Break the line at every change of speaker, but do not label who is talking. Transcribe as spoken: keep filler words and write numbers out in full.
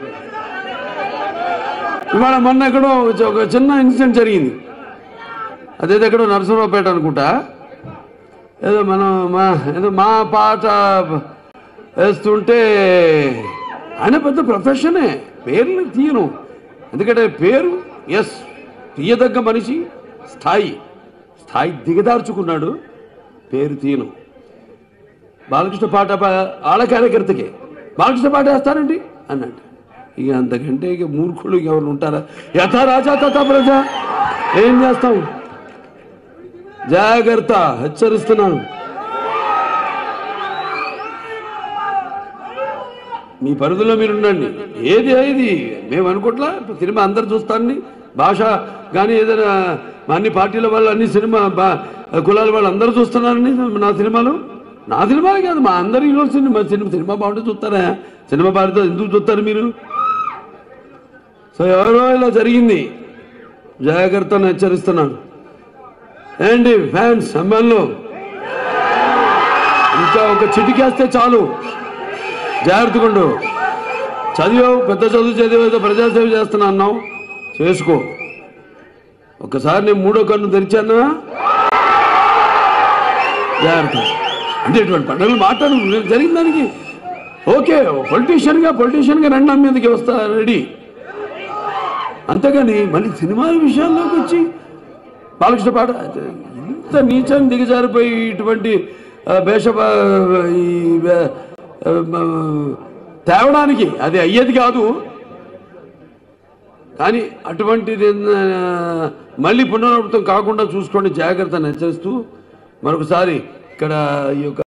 ఇవాళ మొన్న ఎక్కడో ఒక చిన్న ఇన్సిడెంట్ జరిగింది. అదేదో ఎక్కడో నరసింహరావుపేట అనుకుంటా, ఏదో మనం మా ఏదో మా పాట వేస్తుంటే ఆయన పెద్ద ప్రొఫెషనే, పేర్లు తీయను. ఎందుకంటే పేరు ఎస్ తీయదగ్గ మనిషి, స్థాయి స్థాయి దిగదార్చుకున్నాడు, పేరు తీయను. బాలకృష్ణ పాట ఆళ్ళ కార్యకర్తకే బాలకృష్ణ పాట వేస్తానండి అన్నాడు. ఇక అంతకంటే ఇక మూర్ఖులు ఎవరు ఉంటారా? యథా రాజా తథా ప్రజ. ఏం చేస్తాం? జాగ్రత్త, హెచ్చరిస్తున్నాను. మీ పరిధిలో మీరు ఉండండి. ఏది ఏది మేము అనుకోట్లా, సినిమా అందరు చూస్తానని, భాష కానీ ఏదైనా అన్ని పార్టీల వాళ్ళు అన్ని సినిమా కులాల వాళ్ళు అందరూ చూస్తున్నారని నా సినిమాలు. నా సినిమాలు కాదు, మా అందరి హీరో సినిమా సినిమా సినిమా బాగుంటే చూస్తారా? సినిమా బాధితో ఎందుకు చూస్తారు మీరు? సో ఎవరో ఇలా జరిగింది, జాగ్రత్తను హెచ్చరిస్తున్నాను. ఏంటి ఫ్యాన్స్, అమ్మాయిలు ఇంకా ఒక చిటికేస్తే చాలు, జాగ్రత్తగా ఉండు. చదివావు, పెద్ద చదువు చదివేదో ప్రజాసేవ చేస్తున్నా అన్నావు, చేసుకో. ఒకసారి నేను మూడో కన్ను తెరిచానా, జాగ్రత్త. అంటే ఇటువంటి పండుగలు మాట్లాడు జరిగిన దానికి ఓకే, పొలిటీషియన్గా పొలిటీషియన్గా రెండు మీదకి వస్తా రెడీ. అంతేగాని మళ్ళీ సినిమా విషయాల్లోకి వచ్చి బాలకృష్ణ పాట ఇంత నీచాన్ని దిగజారిపోయి ఇటువంటి వేష ఈ తేవడానికి అది అయ్యేది కాదు. కానీ అటువంటిది మళ్ళీ పునరావృతం కాకుండా చూసుకోండి, జాగ్రత్తను హెచ్చరిస్తూ మరొకసారి ఇక్కడ ఈ యొక్క